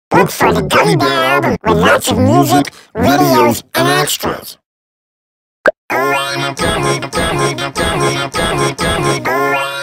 Look for the Gummy Bear album with lots of music, videos, and extras. Oh,